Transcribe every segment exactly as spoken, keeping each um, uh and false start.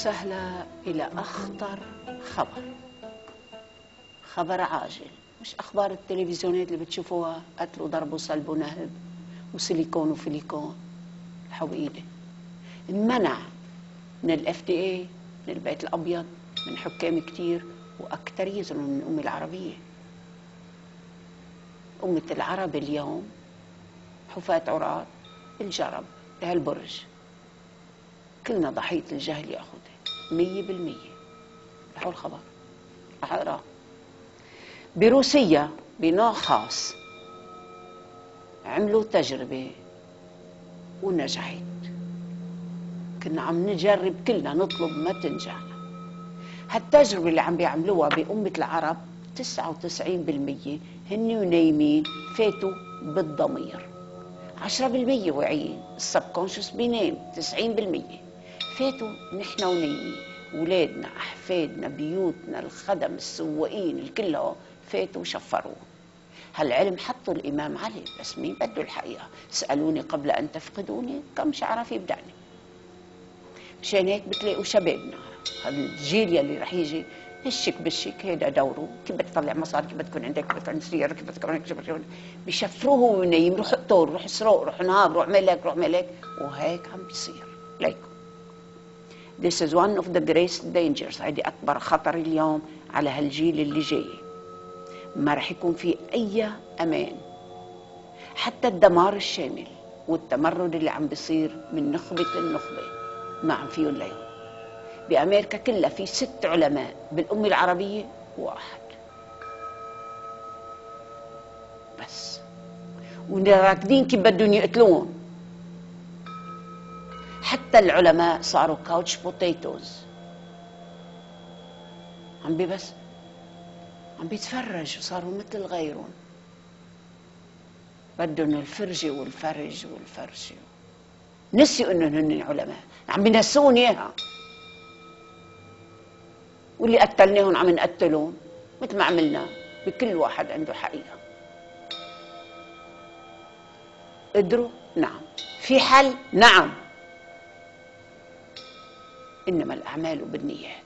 وسهلا إلى أخطر خبر، خبر عاجل، مش أخبار التلفزيونات اللي بتشوفوها قتل وضرب وصلب ونهب وسيليكون وفيليكون. الحقيقة انمنع من الاف دي اي، من البيت الأبيض، من حكام كتير وأكتريتهم من الأمة العربية. أمة العرب اليوم حفاة عراة الجرب لهالبرج، كلنا ضحية الجهل ياخذها مية بالمية. رح الخبر رح اقراه. بروسيا بنوع خاص عملوا تجربة ونجحت. كنا عم نجرب كلنا نطلب ما تنجح. هالتجربة اللي عم بيعملوها بأمة العرب تسعة وتسعين بالمية هن ونايمين فاتوا بالضمير، عشرة بالمية واعيين السبكونشس بينام، تسعين بالمية فاتوا نحن ونايمين، ولادنا أحفادنا بيوتنا الخدم السواقين الكلهم فاتوا وشفروه. هالعلم حطوا الإمام علي، بس مين بده الحقيقة؟ اسألوني قبل أن تفقدوني كم شعرة يبدعني. مشان هيك بتلاقوا شبابنا هالجيل يلي رح يجي الشك بالشك، هيدا دوره، كيف بدك تطلع مصاري، كيف بدك تكون عندك، كيف بدك سيارة، كيف بدك تكون هيك، بيشفروه وهو نايم. روح اقتل، روح اسرق، روح نهاب، روح ملك، روح ملك، وهيك عم بيصير. ليكم This is one of the greatest dangers. هيدي أكبر خطر اليوم على هالجيل اللي جاي. ما رح يكون في أي أمان. حتى الدمار الشامل والتمرد اللي عم بيصير من نخبة النخبة ما عم فيهم اليوم. بأمريكا كلها في ست علماء، بالأمة العربية واحد بس، وراكدين كيف بدهم يقتلون. حتى العلماء صاروا كاوتش بوتيتوز، عم بي بس عم بيتفرج وصاروا مثل غيرهم، بدهم الفرجة والفرج والفرجة. نسيوا انهم هن علماء، عم بينسون اياها. واللي قتلناهم عم نقتلون مثل ما عملنا بكل واحد عنده حقيقة. قدروا؟ نعم. في حل؟ نعم. إنما الأعمال بالنيات.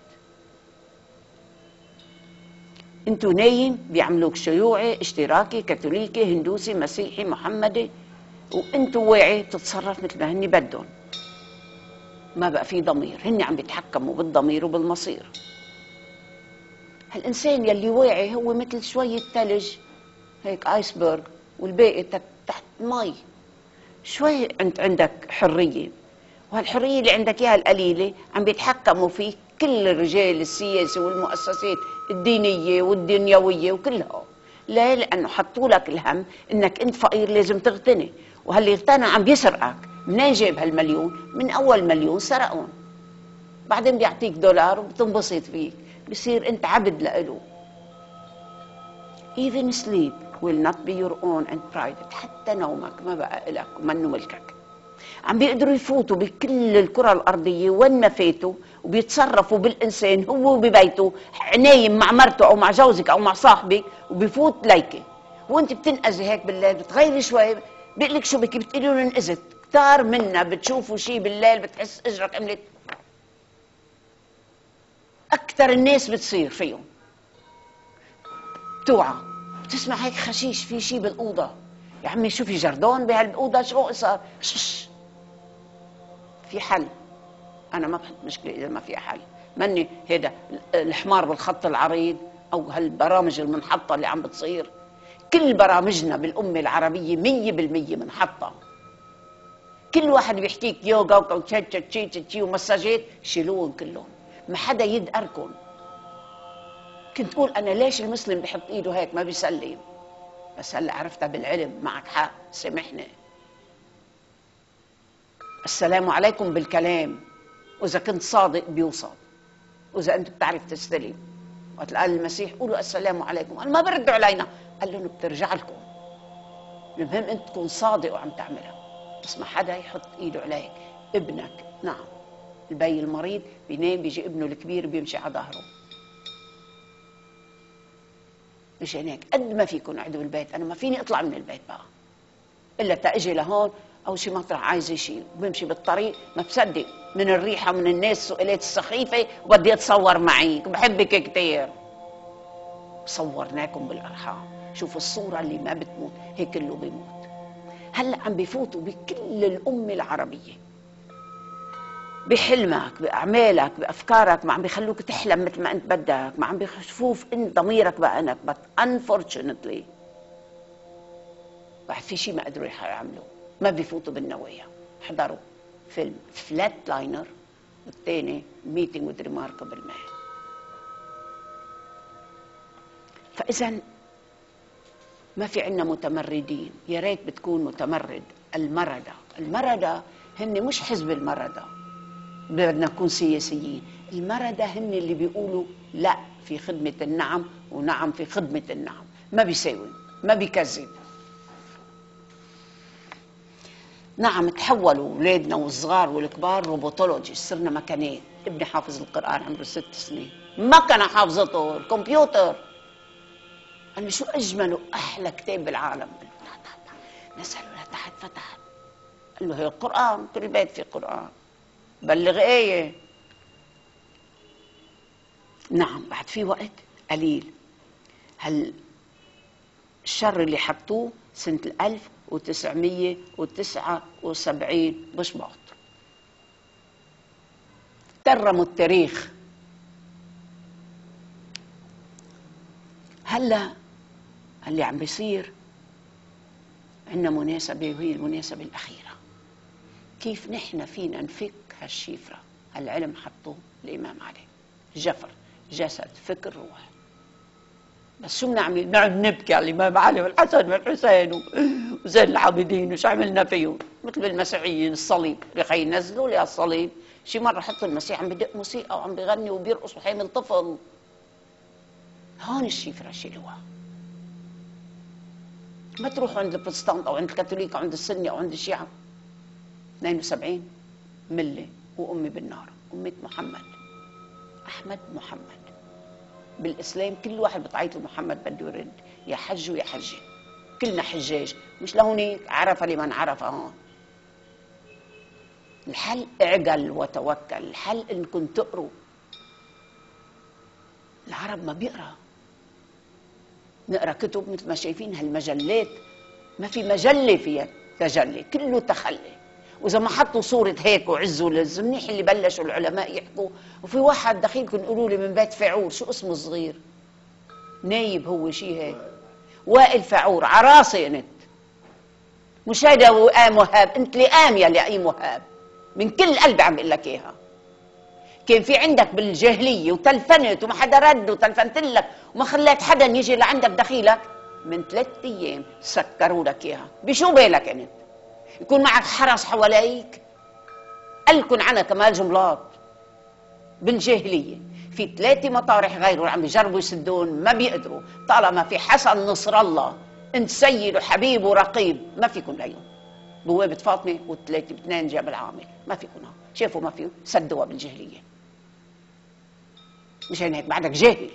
انتو نايم بيعملوك شيوعي، اشتراكي، كاثوليكي، هندوسي، مسيحي، محمدي، وانتو واعي بتتصرف مثل ما هني بدهم. ما بقى في ضمير، هني عم بيتحكموا بالضمير وبالمصير. هالإنسان يلي واعي هو مثل شوية ثلج هيك آيسبرغ، والباقي تحت مي. شوي انت عندك حرية، وهالحرية اللي عندك اياها القليلة عم بيتحكموا فيك كل الرجال السياسي والمؤسسات الدينية والدنيوية وكلها. ليه؟ لأنه حطوا لك الهم انك انت فقير لازم تغتني، وهاللي اغتنى عم بيسرقك. منين جاب هالمليون؟ من أول مليون سرقهم، بعدين بيعطيك دولار وبتنبسط فيك، بصير انت عبد لإله. Even sleep will not be your own and private. حتى نومك ما بقى إلك ومنه ملكك. عم بيقدروا يفوتوا بكل الكرة الأرضية وين ما فاتوا، وبيتصرفوا بالإنسان هو ببيته نايم مع مرته أو مع جوزك أو مع صاحبك، وبيفوت ليكي وانت بتنقذي هيك بالليل، بتغيري شوي بيقلك شو بك، بتقولي له انقذت. كتار منا بتشوفوا شيء بالليل بتحس اجرك عملت. أكثر الناس بتصير فيهم توعى، بتسمع هيك خشيش في شيء بالأوضة. يا عمي شوفي جردون بهالأوضة، شو صار؟ شش. في حل. أنا ما بحط مشكلة إذا ما في حل. مني هيدا الحمار بالخط العريض أو هالبرامج المنحطة اللي عم بتصير. كل برامجنا بالأمة العربية مية بالمية منحطة. كل واحد بيحكيك يوغا وتشي ومساجات، شيلوهم كلهم، ما حدا يدقركم. كنت أقول أنا ليش المسلم بحط إيده هيك ما بيسلم، بس هلا عرفتها بالعلم. معك حق، سامحني. السلام عليكم بالكلام، وإذا كنت صادق بيوصل، وإذا أنت بتعرف تستلم. وقت قال المسيح قولوا السلام عليكم، قال ما بردوا علينا، قال لهم بترجع لكم. المهم أنت تكون صادق وعم تعملها، بس ما حدا يحط إيده عليك. ابنك، نعم، البي المريض بينام بيجي ابنه الكبير بيمشي على ظهره. مشان هيك قد ما فيكم اقعدوا بالبيت. أنا ما فيني أطلع من البيت بقى إلا تأجي لهون او شي مطرح عايز يشيل، بمشي بالطريق ما بصدق من الريحه ومن الناس السؤالات السخيفه وبدي اتصور معك، بحبك كثير. صورناكم بالارحام، شوفوا الصوره اللي ما بتموت هيك كله بيموت. هلا عم بفوتوا بكل الامه العربيه، بحلمك، باعمالك، بافكارك، ما عم بيخلوك تحلم مثل ما انت بدك، ما عم بيشوف انت ضميرك بانك، بس انفورشنتلي بعد في شيء ما قدروا يعملوه، ما بيفوتوا بالنوايا. حضروا فيلم فلات لاينر والثاني ميتينج وذ ريماركبل مان. فاذا ما في عندنا متمردين، يا ريت بتكون متمرد. المردة المردة هن مش حزب المردة بدنا نكون سياسيين، المردة هن اللي بيقولوا لا في خدمة النعم ونعم في خدمة النعم، ما بيساوي ما بيكذب. نعم تحولوا اولادنا والصغار والكبار روبوتولوجيست، صرنا مكانات. ابني حافظ القرآن عمره ست سنين، مكنة حافظته الكمبيوتر. قال لي شو اجمل واحلى كتاب بالعالم؟ نزلوا لتحت فتح، قال له هي القرآن، كل بيت في قرآن، بلغ آية. نعم بعد في وقت قليل. هل الشر اللي حطوه سنة الألف وتسعمية وتسعة وسبعين بشباط، ترموا التاريخ. هلا اللي عم بيصير عندنا مناسبة، وهي المناسبة الأخيرة، كيف نحن فينا نفك هالشفرة. العلم حطوه الإمام علي، جفر جسد فكر روح. بس شو بنعمل؟ بنقعد نبكي على الإمام علي والحسن والحسين وزين العابدين وش عملنا فيهم، مثل المسيحيين الصليب. لخي ينزلوا لي الصليب. شي مرة حطوا المسيح عم بدق موسيقى وعم بغني وبيرقص وحامل طفل. هون الشفرة شيلوها. ما تروحوا عند البروتستانت او عند الكاثوليك او عند السني او عند الشيعة. اثنين وسبعين ملة وامي بالنار، أمة محمد أحمد محمد. بالإسلام كل واحد بتعيط له محمد بده يرد، يا حج ويا حجة، كلنا حجاج. مش لهونيك عرف لمن عرف. هون الحل اعقل وتوكل، الحل انكم تقروا. العرب ما بيقرا، نقرا كتب مثل ما شايفين هالمجلات، ما في مجله فيها تجلي، كله تخلي. واذا ما حطوا صوره هيك وعزوا لز، منيح اللي بلشوا العلماء يحكوا. وفي واحد دخيلكم يقولوا لي من بيت فعور، شو اسمه الصغير؟ نايب هو شيء هيك، وائل فعور. عراسي انت، مش هيدا وئام وهاب، انت لئام يا لئيم وهاب، من كل قلبي عم بقول لك اياها. كان في عندك بالجاهليه وتلفنت وما حدا رد وتلفنت لك وما خليت حدا يجي لعندك دخيلك، من ثلاث ايام سكروا لك اياها. بشو بالك انت؟ يكون معك حرس حواليك؟ قلكن عنها كمال جملات. بالجاهليه في ثلاثه مطارح غيره عم بيجربوا يسدون ما بيقدروا، طالما في حسن نصر الله انت سيد وحبيب ورقيب ما فيكم ليهم. بوابه فاطمه والثلاثه باثنين جبل عامل ما فيكم. شافوا ما فيهم سدوها بالجاهليه. مشان هيك بعدك جاهل.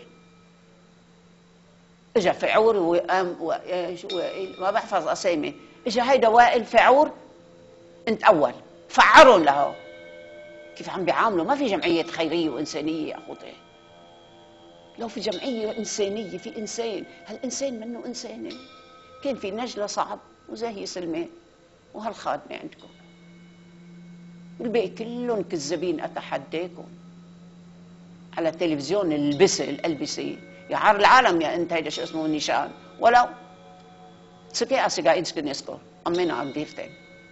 اجا فعور وقام وايش وائل، ما بحفظ اسامي. اجا هيدا وائل فعور، انت اول فعرهم له. كيف عم بيعاملوا؟ ما في جمعيه خيريه وانسانيه يا اخوتي. لو في جمعيه انسانيه في انسان، هالانسان منه انسانه. كان في نجله صعب وزاهيه سلمان وهالخادمه عندكم، والباقي كلهم كذابين. اتحداكم على التلفزيون البسه الالبسه يا عار العالم يا انت. هيدا شو اسمه نيشان ولو سكي اسيغا ايدسكن يسكو امينا عم ديرتين.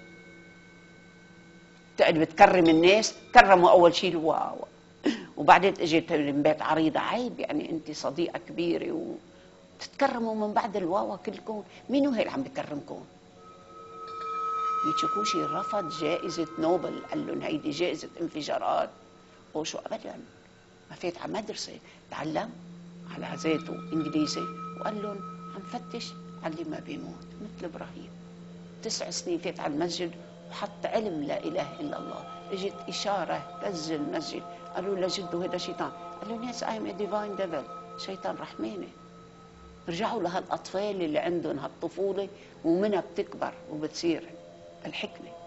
تقعد بتكرم الناس، كرموا اول شيء الواو، وبعدين اجت من بيت عريضه. عيب يعني انت صديقه كبيره وتتكرموا من بعد الواوا كلكم. مين هو اللي عم بكرمكم؟ يتشكوشي رفض جائزه نوبل، قال لهم هيدي جائزه انفجارات وشو ابدا. ما فات على مدرسه تعلم على ذاته انجليزي وقال لهم عم فتش على اللي ما بيموت مثل ابراهيم. تسع سنين فات على المسجد وحط علم لا اله الا الله. اجت اشاره تز المسجد، قالوا لجده هذا شيطان. قال لهم يس اي ام ديفاين ديفل، شيطان رحماني. رجعوا لهالاطفال اللي عندهم هالطفوله ومنها بتكبر وبتصير الحكمه.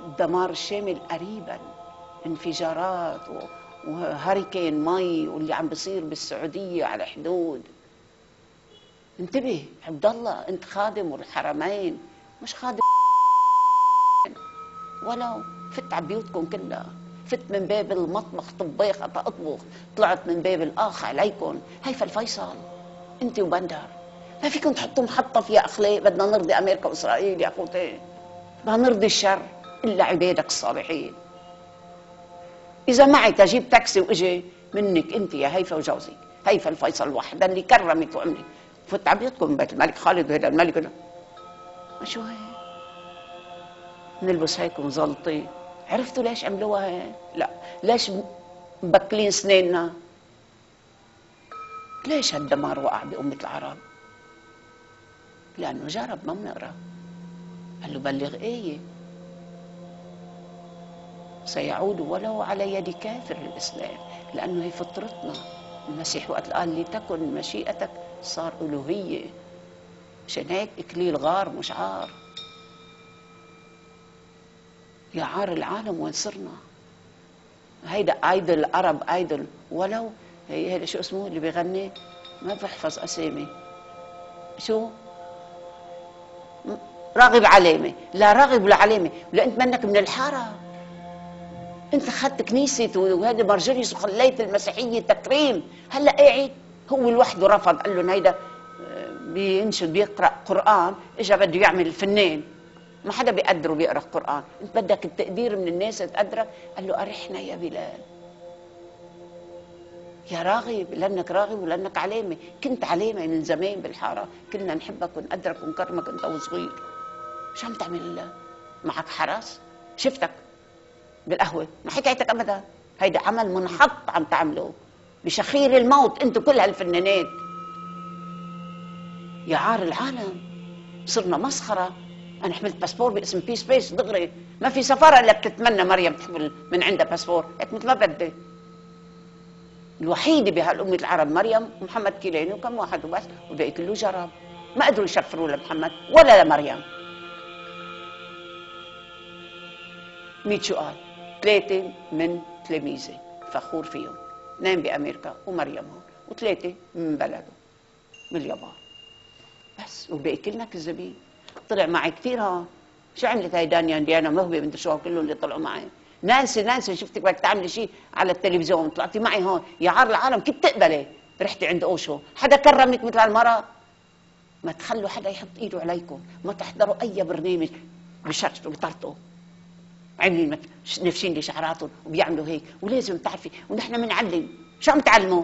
الدمار الشامل قريبا، انفجارات وهاريكين مي واللي عم بيصير بالسعوديه على حدود. انتبه عبد الله، انت خادم الحرمين مش خادم. ولو فت على بيوتكم كلها، فت من باب المطبخ طبيخ اطبخ، طلعت من باب الاخ عليكم. هيفا الفيصل انت وبندر ما فيكم تحطوا محطه فيها اخلاق. بدنا نرضي امريكا واسرائيل يا اخوتي، بدنا نرضي الشر الا عبادك الصالحين. اذا معي تجيب تاكسي واجي منك انت يا هيفا وجوزك، هيفا الفيصل وحده اللي كرمك وعملك. فت على بيوتكم بيت الملك خالد وهذا الملك هذا. شو هيك؟ نلبس هيك ومزلطين. عرفتوا ليش عملوها هيك؟ لا، ليش مبكلين سنيننا؟ ليش هالدمار وقع بأمة العرب؟ لأنه جرب ما بنقرا. قال له بلغ آية سيعود ولو على يد كافر الإسلام، لأنه هي فطرتنا. المسيح وقت قال لتكن مشيئتك صار ألوهية. مشان هيك إكليل غار مش عار. يا عار العالم وين صرنا؟ هيدا ايدل العرب ايدل. ولو هي هيدا شو اسمه اللي بيغني؟ ما بحفظ اسامي. شو؟ راغب علامه. لا راغب ولا علامه، لا انت منك من الحاره. انت اخذت كنيسه وهذا مرجليس وخليت المسيحيه تكريم. هلا قاعد هو لوحده رفض، قال لهم هيدا بينشد بيقرا قران، اجى بده يعمل فنان. ما حدا بيقدره بيقرا القرآن، انت بدك التقدير من الناس تقدرك. قال له ارحنا يا بلال يا راغب، لانك راغب ولانك علامه. كنت علامه من زمان بالحاره، كلنا نحبك ونقدرك ونكرمك انت وصغير. شو عم تعمل؟ معك حرس؟ شفتك بالقهوه ما حكيتك ابدا. هيدا عمل منحط عم تعمله بشخير الموت انتم كل هالفنانات. يا عار العالم صرنا مسخره. أنا حملت باسبور باسم بيس بيس دغري، ما في سفارة إلا بتتمنى مريم تحمل من عندها باسبور، هيك مثل ما بدي. الوحيدة بهالأمة العرب مريم ومحمد كيلاني وكم واحد وبس، والباقي كله جرب. ما قدروا يشفروا لمحمد ولا لمريم. مية سؤال، ثلاثة من تلاميذي فخور فيهم، اثنين بأمريكا ومريم هون، وثلاثة من بلده من اليابان بس، والباقي كلنا كذابين. طلع معي كثير هون. شو عملت هاي دانيا ديانا مهبه من شو كلهم اللي طلعوا معي؟ نانسي نانسي شفتك بدك تعملي شيء على التلفزيون، طلعتي معي هون. يا عار العالم كيف تقبلي؟ رحتي عند اوشو، حدا كرمك مثل هالمرة؟ ما تخلوا حدا يحط ايده عليكم، ما تحضروا اي برنامج بشرشوا بطرطوا. عاملين نفشين لي شعراتهم وبيعملوا هيك، ولازم تعرفي ونحن بنعلم. شو عم تعلموا؟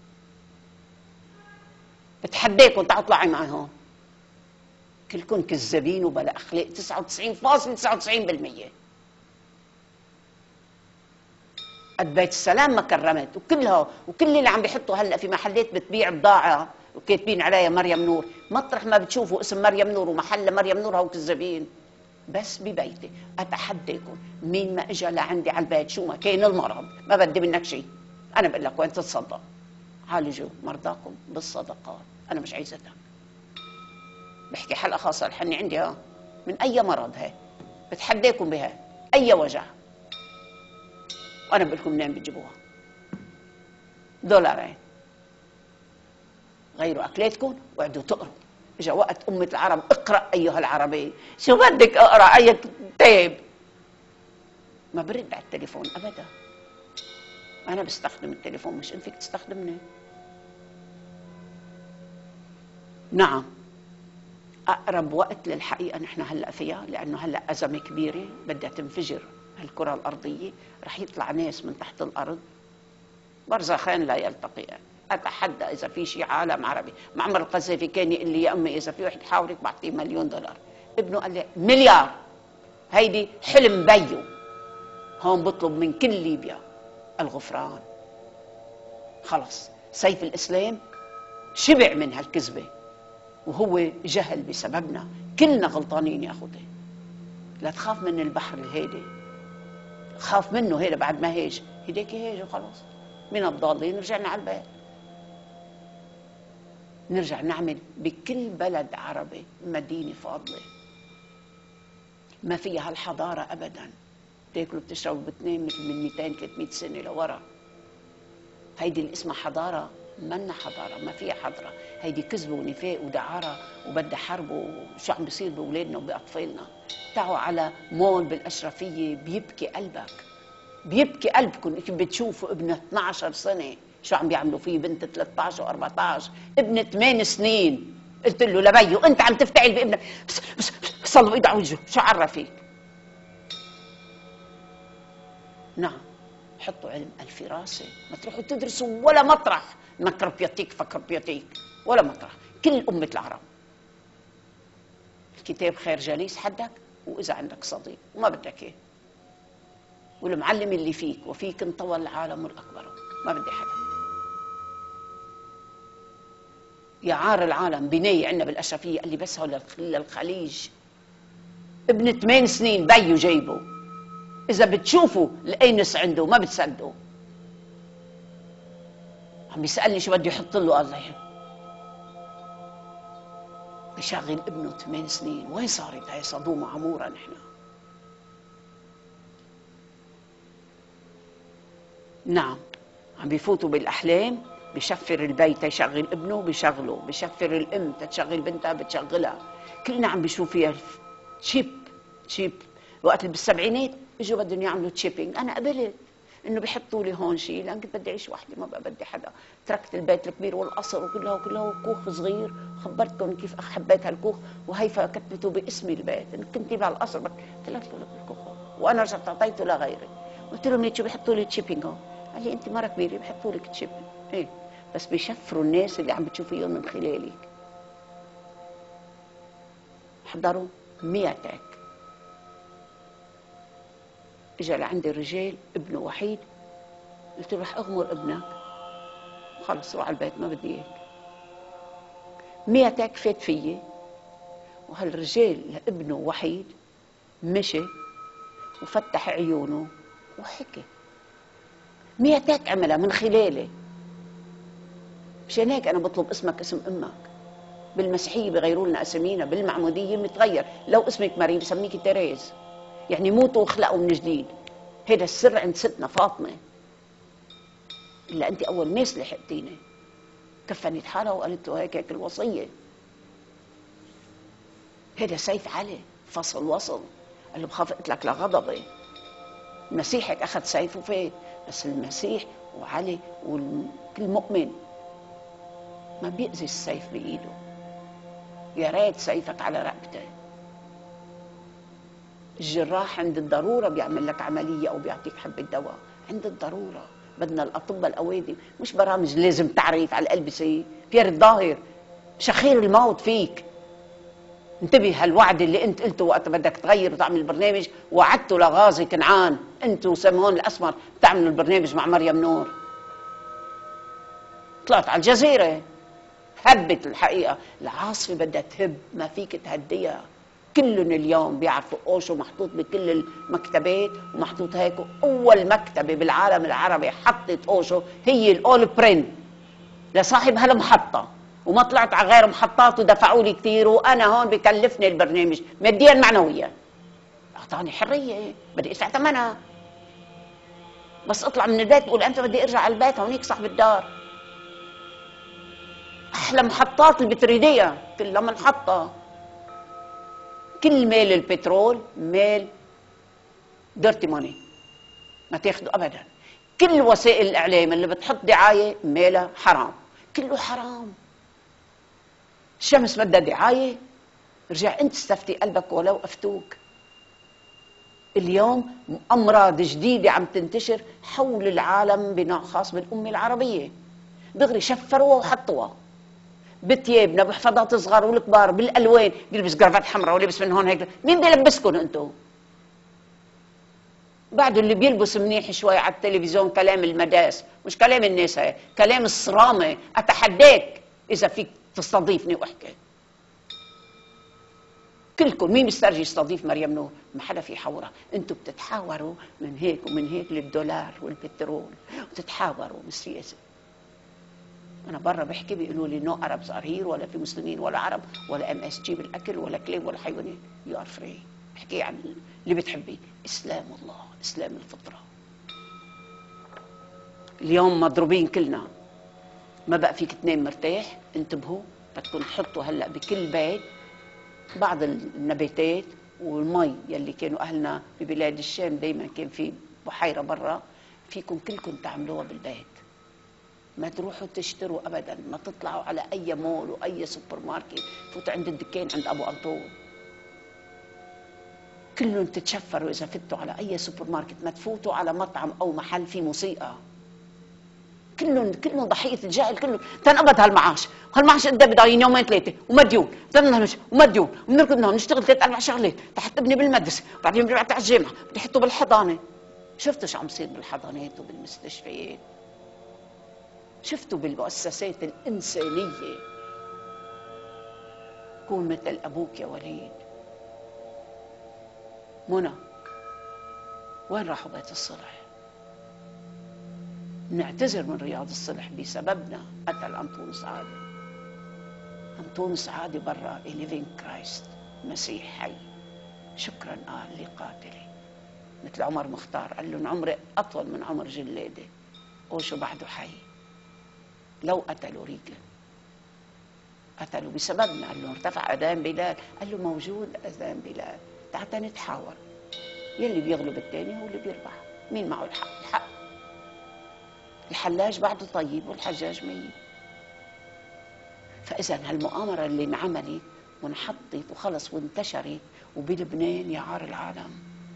بتحداكم تعالوا اطلعي معي هون. كلكم كذابين وبلا اخلاق تسعة وتسعين فاصلة تسعة وتسعين بالمية. قد بيت السلام ما كرمت، وكلها وكل اللي عم بيحطوا هلا في محلات بتبيع بضاعه وكاتبين عليها مريم نور، مطرح ما بتشوفوا اسم مريم نور ومحل مريم نور هو كذابين. بس ببيتي اتحداكم مين ما اجى لعندي على البيت شو ما كان المرض ما بدي منك شيء، انا بقول لك وين تتصدق. عالجوا مرضاكم بالصدقات، انا مش عايزتك. بحكي حلقه خاصه الحني عندي ها من اي مرض هي بتحداكم بها، اي وجع، وانا بقول لكم منين بتجيبوها. دولارين غيروا اكلاتكم وقعدوا تقروا. اجا وقت امه العرب اقرا ايها العربي، شو بدك اقرا اي كتاب؟ ما برد على التليفون ابدا. انا بستخدم التليفون مش انت فيك تستخدمني. نعم اقرب وقت للحقيقه نحن هلا فيها، لانه هلا ازمه كبيره بدها تنفجر الكره الارضيه، رح يطلع ناس من تحت الارض برزخان لا يلتقيان. اتحدى اذا في شيء عالم عربي، معمر القذافي كان يقول لي يا امي اذا في واحد حاورك بعطيه مليون دولار، ابنه قال لي مليار. هيدي حلم بيو. هون بطلب من كل ليبيا الغفران. خلص سيف الاسلام شبع من هالكذبه، وهو جهل بسببنا. كلنا غلطانين يا اخوتي. لا تخاف من البحر الهادي، خاف منه هيدا بعد ما هيج، هيداك هيج وخلاص. من الضالين رجعنا على البيت. نرجع نعمل بكل بلد عربي مدينة فاضلة ما فيها الحضارة أبدا، بتاكلوا بتشربوا بتنام مثل من مئتين ثلاثمئة سنه لورا. هيدي اللي اسمها حضاره، منا حضاره، ما فيها حضره، هيدي كذب ونفاق ودعاره وبدها حرب. وشو عم بيصير باولادنا وباطفالنا؟ تعوا على مول بالاشرفيه بيبكي قلبك، بيبكي قلبكم كيف بتشوفوا ابن اثنعش سنه شو عم بيعملوا فيه، بنت ثلاثة عشر وأربعة عشر، ابن ثمان سنين. قلت له لبيو انت عم تفتعل بابنك، بس بس صلوا ايده على وجهه، شو عرفك؟ نعم، حطوا علم الفراسه، ما تروحوا تدرسوا ولا مطرح مكربياتيك فكربياتيك ولا مطرح. كل أمة العرب الكتاب خير جليس حدك، وإذا عندك صديق وما بدك إيه، والمعلم اللي فيك وفيك انطوى العالم الأكبر، ما بدي حدا. يا عار العالم بناية عندنا بالأشرفية قال لي بس هو للخليج، ابن ثمان سنين بيو جايبه، إذا بتشوفوا الأينس عنده ما بتصدقوا. عم بيسألني شو بده يحط له، الله يحب بشغل ابنه ثمان سنين. وين صارت هاي صدومة عمورة؟ نحن نعم عم بيفوتوا بالأحلام، بشفر البيت يشغل ابنه بشغله، بشفر الأم تتشغل بنتها بتشغلها. كلنا عم بيشوف فيها تشيب تشيب. وقت بالسبعينات اجوا بدهم يعملوا تشيبينج، انا قبلت انه بيحطوا لي هون شيء، لان كنت بدي اعيش وحدي ما بقى بدي حدا. تركت البيت الكبير والقصر وكله وكله كوخ صغير، وخبرتكم كيف حبيت هالكوخ، وهيفا كتبته باسمي البيت. كنت بهالقصر قلت له الكوخ، وانا رجعت اعطيته لغيري. قلت لهم ليش بيحطوا لي تشيبينج هون؟ قال لي انت مره كبيره بيحطوا لك تشيبينج. ايه بس بيشفروا الناس اللي عم بتشوفيهم من خلالك. حضروا مياتك. اجى لعندي الرجال ابنه وحيد، قلت له رح اغمر ابنك، خلص روح على البيت ما بدي اياك. مياتك فات فيي، وهالرجال لابنه وحيد مشي وفتح عيونه وحكي. مياتك عملها من خلالي. مشان هيك انا بطلب اسمك اسم امك. بالمسيحيه بغيروا لنا اسامينا، بالمعموديه متغير، لو اسمك مريم بسميكي تيريز، يعني موتوا وخلقوا من جديد. هذا السر عند ستنا فاطمه، الا انت اول ناس لحقتيني. كفنت حالها وقالت له هيك هيك الوصيه. هذا سيف علي فصل وصل، قال له بخاف اقتلك لغضبي. المسيح هيك اخذ سيفه فيه، بس المسيح وعلي وكل مؤمن ما بيأذي السيف بايده. يا ريت سيفك على رقبته. الجراح عند الضروره بيعمل لك عمليه او بيعطيك حبه دواء، عند الضروره. بدنا الاطباء الاوادم، مش برامج لازم تعريف على الالبسه. بيير الظاهر شخير الموت فيك. انتبه، هالوعد اللي انت قلته وقت بدك تغير وتعمل البرنامج، وعدته لغازي كنعان انت وسمون الاسمر تعملوا البرنامج مع مريم نور. طلعت على الجزيره هبت. الحقيقه العاصفه بدها تهب، ما فيك تهديها. كلهم اليوم بيعرفوا اوشو محطوط بكل المكتبات ومحطوط هيك. اول مكتبه بالعالم العربي حطت اوشو هي الاول برين لصاحب هالمحطه، وما طلعت على غير محطات ودفعوا لي كثير، وانا هون بكلفني البرنامج ماديا معنويا. اعطاني حريه بدي ادفع ثمنها، بس اطلع من البيت بقول امتى بدي ارجع على البيت. هونيك صاحب الدار احلى محطات اللي بتريديها كلها منحطه. كل مال البترول مال ديرتي ماني، ما تاخده ابدا. كل وسائل الاعلام اللي بتحط دعايه مالها حرام، كله حرام. الشمس بدها دعايه، رجع انت استفتي قلبك ولو افتوك. اليوم امراض جديده عم تنتشر حول العالم بنوع خاص بالامه العربيه، دغري شفروها وحطوها بثيابنا بحفاضات صغار والكبار بالالوان. بيلبس جرافات حمراء ولبس من هون هيك. مين بيلبسكم انتم؟ بعده اللي بيلبس منيح شوي على التلفزيون كلام المداس، مش كلام الناس، هاي كلام الصرامه. اتحداك اذا فيك تستضيفني واحكي. كلكم مين بيسترجي يستضيف مريم نور؟ ما حدا في حوره. انتم بتتحاوروا من هيك ومن هيك للدولار والبترول، وتتحاوروا بالسياسه. انا برا بحكي بيقولوا لي نو اربز ار هير، ولا في مسلمين ولا عرب ولا ام اس جي بالاكل ولا كلاب ولا حيوانات. يو ار فري. احكي عن اللي بتحبيه. اسلام الله، اسلام الفطره. اليوم مضروبين كلنا، ما بقى فيك تنام مرتاح. انتبهوا، بدكم تحطوا هلا بكل بيت بعض النباتات والمي يلي كانوا اهلنا ببلاد الشام دائما كان في بحيره برا، فيكم كلكم تعملوها بالبيت. ما تروحوا تشتروا ابدا، ما تطلعوا على اي مول واي سوبر ماركت، فوتوا عند الدكان عند ابو انطون، كلهم تتشفروا اذا فتوا على اي سوبر ماركت، ما تفوتوا على مطعم او محل في موسيقى. كلهم كلهم ضحيه الجاهل، كلهم تنقبض هالمعاش، هالمعاش قد ايه بضايعين يومين ثلاثه ومديون، بدنا ومديون وبنركض نهون نشتغل ثلاث اربع شغلات لحتى ابني بالمدرسه، وبعدين بنبعت على الجامعه، بدي احطه بالحضانه. شفتوا شو عم يصير بالحضانات وبالمستشفيات؟ شفتوا بالمؤسسات الانسانيه؟ كون مثل ابوك يا وليد. منى، وين راحوا بيت الصلح؟ نعتذر من رياض الصلح بسببنا قتل أنطونس عادي. أنطونس عادي برا إليفين كرايست، مسيح حي. شكرا قال لقاتلي، مثل عمر مختار قال لهم عمري أطول من عمر جلادة، وشو بعده حي. لو قتلوا ريكا قتلوا بسببنا. قال له ارتفع أذان بلال، قال له موجود أذان بلال، تعال نتحاور، يلي بيغلب الثاني هو اللي بيربح. مين معه الحق؟ الحق. الحلاج بعده طيب والحجاج ميت. فإذا هالمؤامرة اللي انعملت وانحطت وخلص وانتشرت، وبلبنان يا عار العالم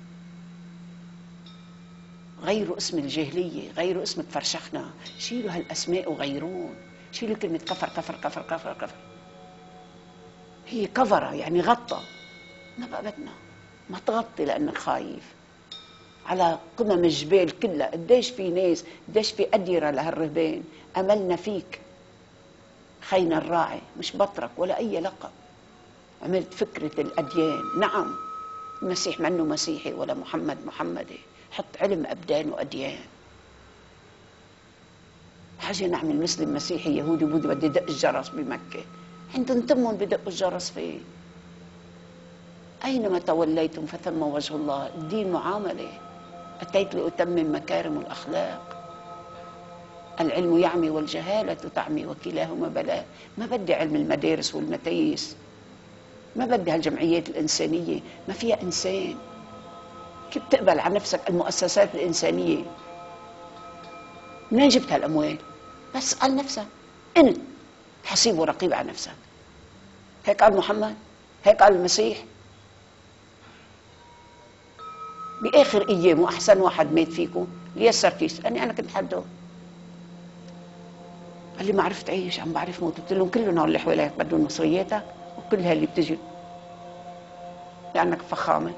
غيروا اسم الجاهلية، غيروا اسم تفرشخنا، شيلوا هالأسماء وغيرون، شيلوا كلمة كفر كفر كفر كفر كفر. هي كفرة يعني غطى، ما بقى بدنا، ما تغطي لأنك خايف. على قمم الجبال كلها قديش في ناس، قديش في أديرة لهالرهبان. أملنا فيك خينا الراعي، مش بطرك ولا أي لقب. عملت فكرة الأديان. نعم، المسيح منه مسيحي ولا محمد محمدي، حط علم أبدان وأديان. حاجة نعمل مسلم مسيحي يهودي بودي بدي دق الجرس بمكة، عندهم تمهم بدقوا الجرس فيه. أينما توليتم فثم وجه الله. الدين معاملة. أتيت لأتمم مكارم الأخلاق. العلم يعمي والجهالة تعمي وكلاهما بلاء. ما بدي علم المدارس والمتايس، ما بدي هالجمعيات الإنسانية، ما فيها إنسان. كيف تقبل على نفسك المؤسسات الإنسانية؟ منين جبت هالأموال؟ بس اسأل نفسك، أنت حسيب ورقيب على نفسك. هيك قال محمد، هيك قال المسيح. بآخر أيامه أحسن واحد مات فيكم ليسر كيس، أني أنا كنت حده. قال لي ما عرفت أعيش، عم بعرف موت. قلت لهم كلهم هول اللي حواليك بدهم مصرياتك وكل هاللي بتجي لأنك فخامة.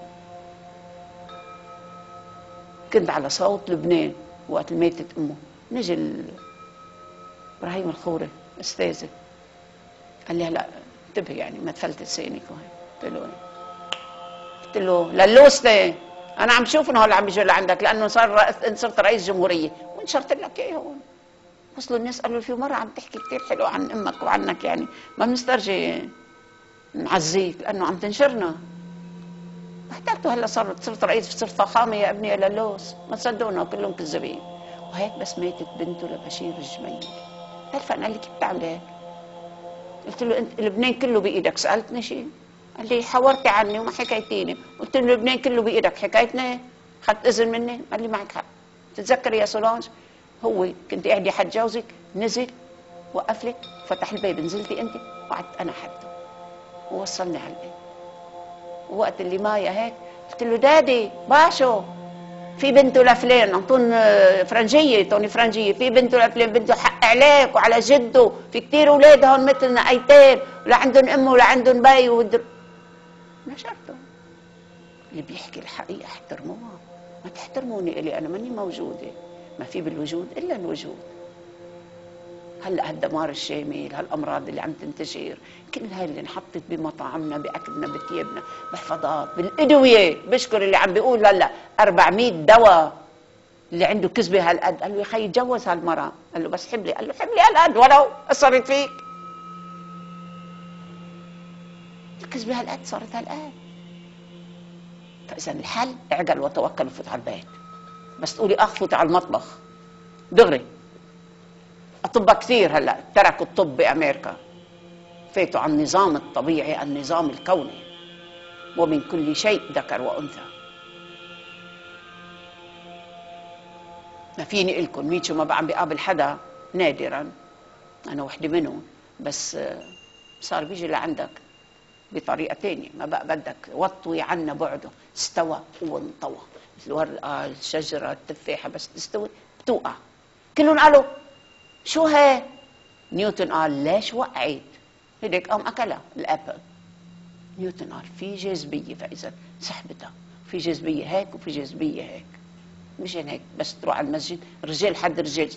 كنت على صوت لبنان وقت ماتت أمه، نجي إبراهيم الخوري أستاذي قال لي هلا انتبه يعني ما تفلت لسانك وهي. قلت له قلت له للوسته انا عم شوف انه هلا عم بيجوا لعندك لانه صار صرت رئيس جمهوريه ونشرت لك اياه هون. وصلوا الناس قالوا في مره عم تحكي كثير حلو عن امك وعنك، يعني ما بنسترجي نعزيك لانه عم تنشرنا. احتجتوا هلا صرت صرت رئيس، صرت فخامه يا ابني يا للوس، ما تصدقونا كلهم كذابين. وهيك بس ماتت بنته لبشير الجميل. عرفت قال لي كيف بتعمل هيك؟ قلت له انت لبنان كله بايدك. سالتني شيء؟ قال لي حورتي عني وما حكيتيني. قلت له لبنان كله بايدك، حكيتني؟ اخذت اذن مني؟ قال لي معك حق. تتذكري يا سولانج هو كنت قاعده حتجوزك، نزل وقف لك فتح الباب، نزلتي انت وقعدت انا حده ووصلني على البيت. ووقت اللي مايا هيك قلت له دادي باشو في بنته لفلان انطون فرنجيه، توني فرنجيه، في بنته لفلان بده حق عليك وعلى جده، في كثير اولاد هون مثلنا ايتام ولا عندهم ام ولا عندهم بي ودر... نشرته. اللي بيحكي الحقيقه احترموها، ما تحترموني الي انا ماني موجوده. ما في بالوجود الا الوجود. هلا هالدمار الشامل، هالامراض اللي عم تنتشر، كل هاي اللي انحطت بمطاعمنا باكلنا بثيابنا بحفاظات بالادويه. بشكر اللي عم بيقول هلا أربعمية دواء اللي عنده كذبه هالقد. قال له يا خي تجوز هالمراه، قال له بس حبلي، قال له حبلي هالقد ولو اثرت فيك. الكذبه هالقد صارت هالقد. فاذا الحل اعقل وتوكل وفوت على البيت. بس تقولي اخ فوت على المطبخ دغري. اطباء كثير هلا تركوا الطب بامريكا، فاتوا على النظام الطبيعي، النظام الكوني، ومن كل شيء ذكر وانثى. ما فيني لكم نيتشو ما بقى عم بيقابل حدا نادرا، انا وحده منهم، بس صار بيجي لعندك بطريقه ثانيه، ما بقى بدك وطوي عنا بعده، استوى وانطوى مثل ورقه الشجره التفاحه بس تستوي بتوقع. كلهم قالوا شو هي؟ نيوتن قال ليش وقعت؟ هيك قام اكلها الابل. نيوتن قال في جاذبيه، فاذا سحبتها في جاذبيه هيك وفي جاذبيه هيك. مشان هيك بس تروح على المسجد رجال حد رجال،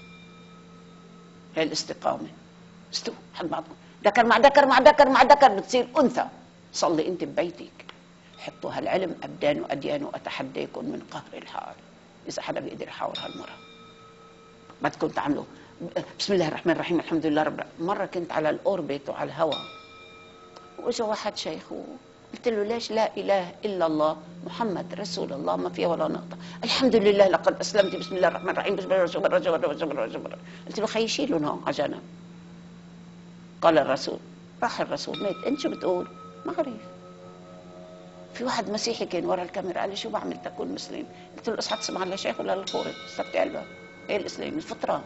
هي الاستقامه، استووا حد بعضكم، ذكر مع ذكر مع ذكر مع ذكر بتصير انثى. صلي انت ببيتك، حطوا هالعلم ابدان واديان واتحداكم من قهر الحال. اذا حدا بيقدر يحاور هالمره بدكم تعملوا بسم الله الرحمن الرحيم الحمد لله رب العالمين. مره كنت على الاوربت وعلى الهواء، واجا واحد شيخ قلت له ليش لا اله الا الله محمد رسول الله ما فيها ولا نقطه، الحمد لله لقد اسلمت بسم الله الرحمن الرحيم بسم الله الرحمن الرحيم. قلت له خي شيلهم هون على جنب. قال الرسول، راح الرسول مات، انت شو بتقول؟ ما عرف. في واحد مسيحي كان ورا الكاميرا قال لي شو بعمل تكون مسلم؟ قلت له اصحى تسمع للشيخ ولا للخورج؟ سكت قلبك، ايه الاسلام؟ الفطره.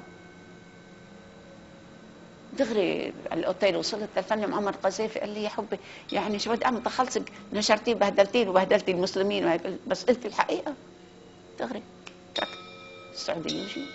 دغري على الاوتيل وصلت تلفني معمر قذافي قال لي يا حبي يعني شو بدي اعمل؟ تخلصك نشرتيه بهدلتيه وبهدلتي المسلمين وهيك، بس قلت الحقيقه. دغري تركت السعوديه وجيت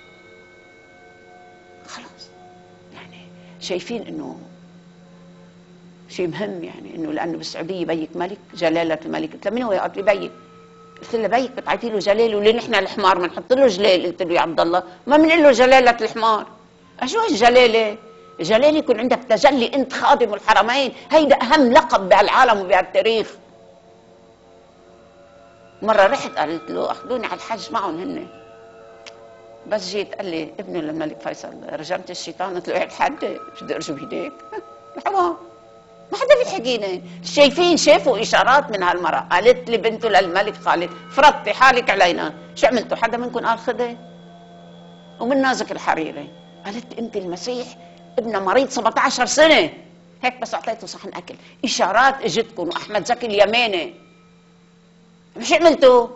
خلاص. يعني شايفين انه شيء مهم، يعني انه لانه بالسعوديه بيك ملك جلاله الملك. قلت له من هو يا قلت لي بيك. قلت له بيك بتعيطي له جلاله؟ وليه نحن الحمار بنحط له جلال؟ قلت له يا عبد الله ما بنقول له جلاله الحمار. شو هالجلاله؟ جلاله يكون عندك تجلي، انت خادم الحرمين، هيدا اهم لقب بهالعالم وبهالتاريخ. مره رحت قالت له اخذوني على الحج معهم هن، بس جيت قال لي ابنه للملك فيصل رجمت الشيطان. قلت له ايه الحد شو بدي ارجم ايديك؟ الحمار ما حدا بيحكيني. شايفين شافوا اشارات من هالمرأة. قالت لي بنته للملك خالد فرضتي حالك علينا، شو عملتوا؟ حدا منكم قال خذي؟ ومن نازك الحريري قالت لي انت المسيح ابنه مريض سبعة عشر سنه هيك بس اعطيته صحن اكل، اشارات اجتكم واحمد زكي اليماني مش عملتوا؟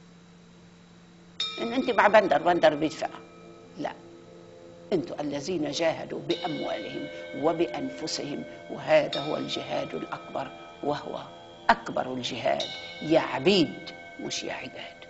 ان انت مع بندر بندر بيدفع. لا، انتم الذين جاهدوا باموالهم وبانفسهم، وهذا هو الجهاد الاكبر، وهو اكبر الجهاد يا عبيد مش يا عباد.